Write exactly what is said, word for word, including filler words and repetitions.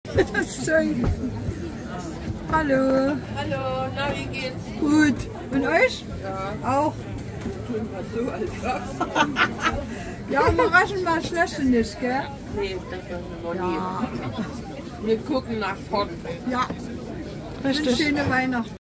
Das Zeug. Hallo. Hallo, na, wie geht's? Gut. Und euch? Ja. Auch. Tun wir so, als Ja, überraschend war das Schlechte nicht, gell? Nee, das war noch nie. Ja. Wir gucken nach vorne. Ja. Richtig. Schöne Weihnachten.